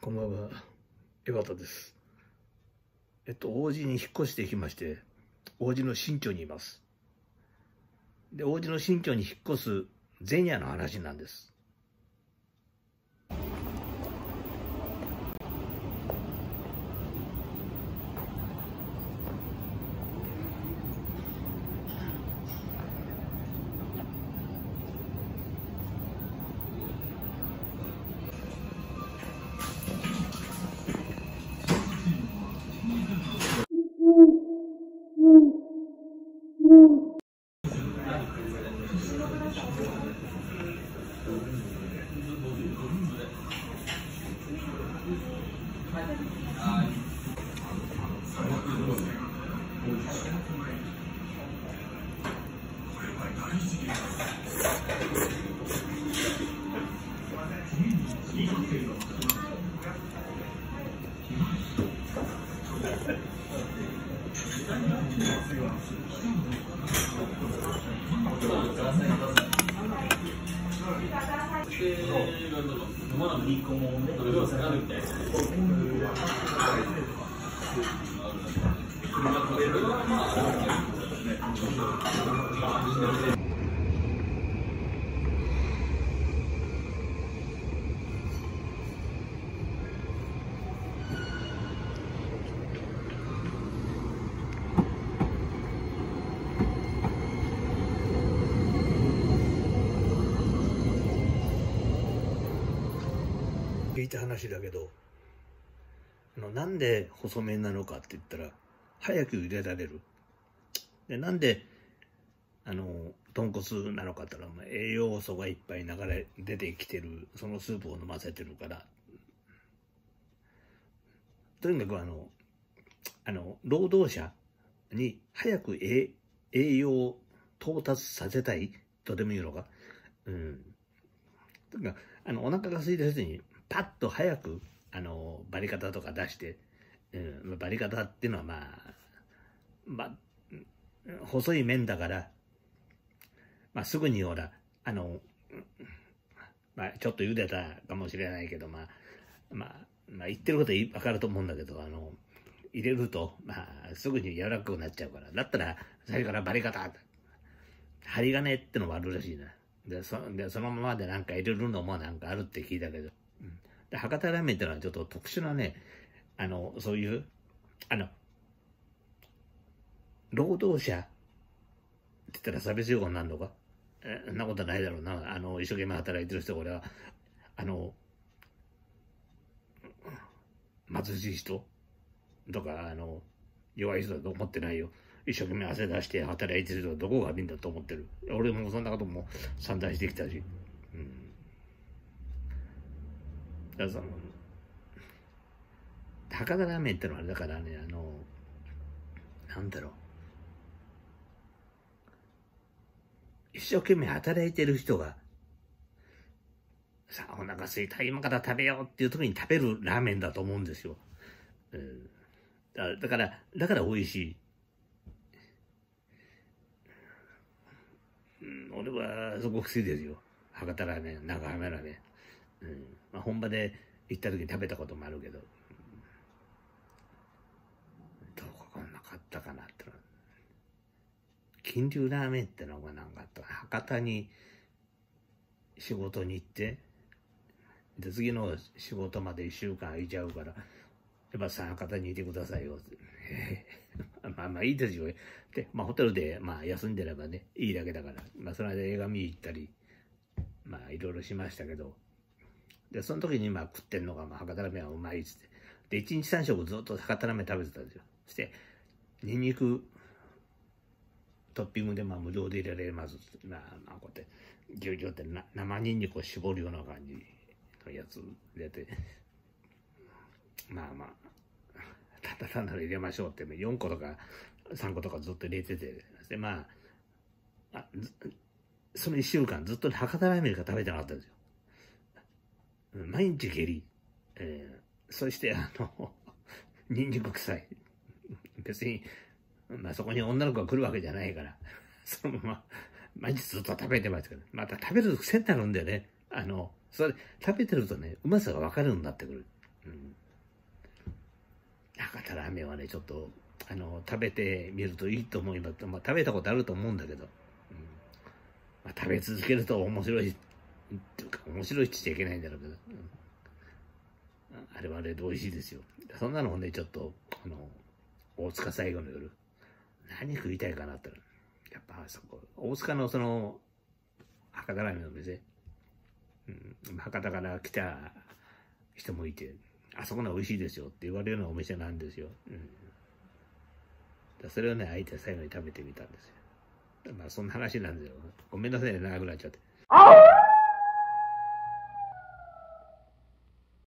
こんばんは、江端です。王子に引っ越してきまして、王子の新居にいます。で、王子の新居に引っ越す前夜の話なんです。聞いた話だけど、なんで細麺なのかって言ったら、早く茹でられる。で、なんで、豚骨なのかって言ったら、栄養素がいっぱい出てきてる、そのスープを飲ませてるから。とにかく労働者に早く栄養を到達させたいとでも言うのか。とにかく、お腹が空いた人に、パッと早く、バリカタとか出して、バリカタっていうのは細い麺だから、すぐにほら、ちょっと茹でたかもしれないけど、言ってることはわかると思うんだけど、入れると、すぐに柔らかくなっちゃうから、だったら、最初からバリカタ、針金ってのもあるらしいな。で、そのままでなんか入れるのもなんかあるって聞いたけど、で博多ラーメンってのはちょっと特殊なね、そういう、労働者って言ったら差別用語になるのか、そんなことないだろうな。一生懸命働いてる人、これは、貧しい人とか、弱い人だと思ってないよ。一生懸命汗出して働いてる人はどこが悪いんだと思ってる。俺もそんなことも散々してきたし。だから博多ラーメンってのはあれだからね、なんだろう。一生懸命働いてる人が、さあ、お腹すいた、今から食べようっていう時に食べるラーメンだと思うんですよ。だから美味しい。俺はすごく好きですよ。博多ラーメン、長浜ラーメン。本場で行った時に食べたこともあるけど、どここんなかったかなっての。金龍ラーメンってのがなんかあった。博多に仕事に行って、で、次の仕事まで1週間空いちゃうから、やっぱさ、博多にいてくださいよ。いいですよ。で、ホテルで、休んでればね、いいだけだから、その間映画見に行ったり、いろいろしましたけど、で、その時に食ってんのが、博多ラーメンはうまいっつって。で、1日3食ずっと博多ラーメン食べてたんですよ。そして、ニンニクトッピングで無料で入れられますっつって、こうやって、ギュギュって生ニンニクを絞るような感じのやつ入れて、単なる入れましょうって、4個とか3個とかずっと入れてて、で、その1週間ずっと博多ラーメンしか食べてなかったんですよ。毎日下痢。そして、ニンニク臭い。別に、そこに女の子が来るわけじゃないから、そのまま、毎日ずっと食べてますから、また食べると癖になるんだよね。それ食べてるとね、うまさが分かるようになってくる。 博多ラーメンはね、ちょっと、食べてみるといいと思います。食べたことあると思うんだけど、食べ続けると面白い、っていうか、面白いって言っちゃいけないんだろうけど、あれはあれで美味しいですよ。そんなのをね、ちょっと、大塚最後の夜、何食いたいかなってやっぱそこ、大塚の博多ラーメンの店、博多から来た人もいて、あそこの美味しいですよって言われるようなお店なんですよ。それをね、相手最後に食べてみたんですよ。そんな話なんですよ。ごめんなさいね、長くなっちゃって。